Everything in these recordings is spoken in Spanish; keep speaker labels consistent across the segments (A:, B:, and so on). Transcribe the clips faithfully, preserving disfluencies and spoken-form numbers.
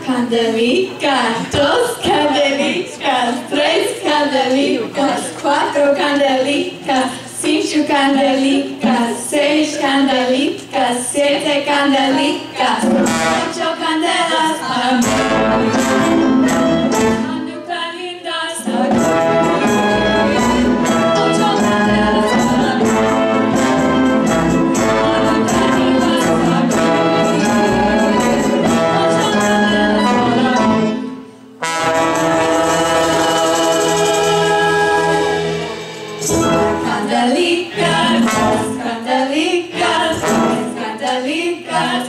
A: Candelicas, dos candelicas, tres candelicas, cuatro candelicas, cinco candelicas, seis candelicas, siete candelicas, ocho candelas para mí. Cuando tan linda está aquí, ocho candelas para mí. Cuando tan linda está aquí, ocho candelas para mí. Candelicas, candelicas, candelicas,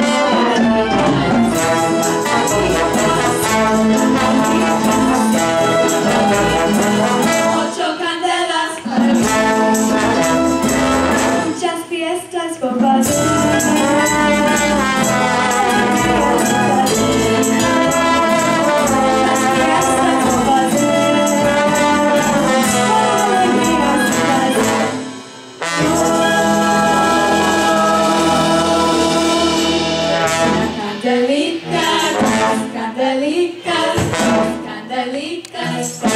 A: ocho candelas para mí. Muchas fiestas por Candelicas, candelicas, candelicas.